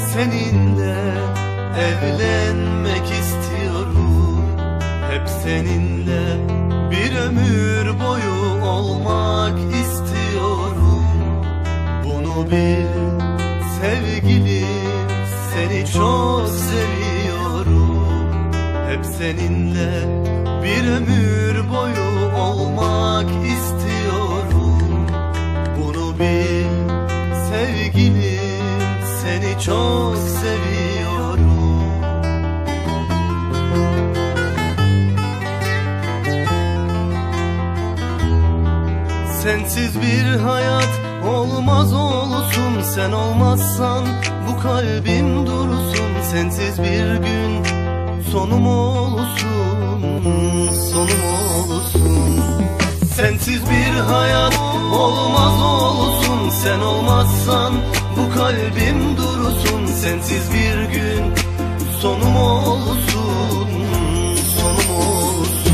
seninle evlenmek istiyorum. Hep seninle bir ömür boyu olmak istiyorum. Bunu bil sevgilim, seni çok seviyorum. Hep seninle bir ömür boyu olmak istiyorum. Bunu bil sevgilim, seni çok seviyorum. Sensiz bir hayat olmaz olsun, sen olmazsan bu kalbim dursun. Sensiz bir gün sonum olsun, sonum olsun. Sensiz bir hayat olmaz olsun, sen olmazsan bu kalbim dursun. Sensiz bir gün sonum olsun, sonum olsun.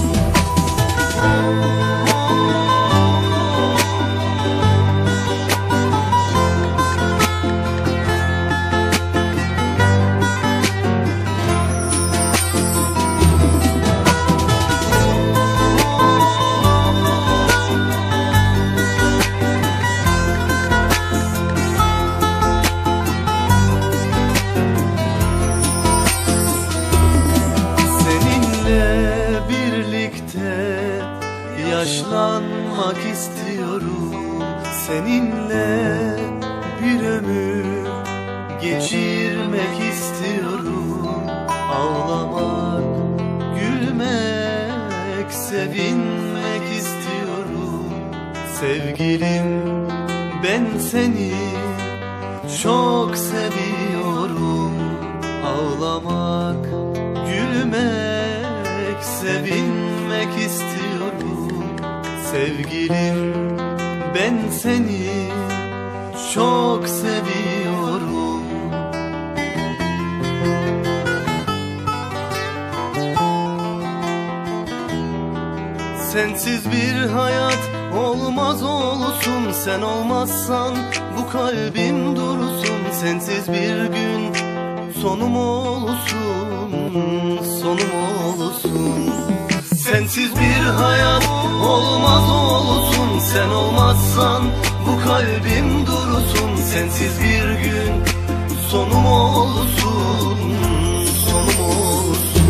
Yaşlanmak istiyorum, seninle bir ömür geçirmek istiyorum. Ağlamak, gülmek, sevinmek istiyorum. Sevgilim, ben seni çok seviyorum. Ağlamak, gülmek, sevinmek istiyorum. Sevgilim, ben seni çok seviyorum. Sensiz bir hayat olmaz olsun, sen olmazsan bu kalbim dursun. Sensiz bir gün sonum olsun, sonum olsun. Sensiz bir hayat olmaz olsun, sen olmazsan bu kalbim dursun. Sensiz bir gün sonum olsun, sonum olsun.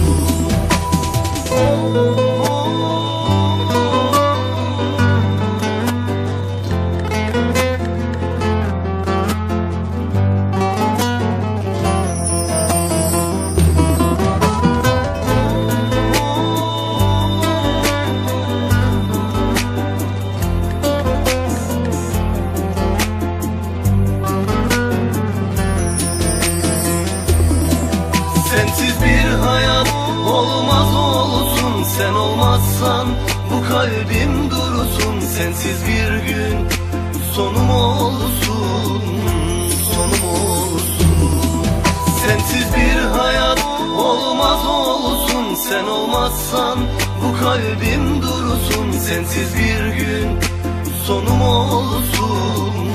Sensiz bir hayat olmaz olsun, sen olmazsan bu kalbim dursun. Sensiz bir gün sonum olsun, sonum olsun. Sensiz bir hayat olmaz olsun, sen olmazsan bu kalbim dursun. Sensiz bir gün sonum olsun,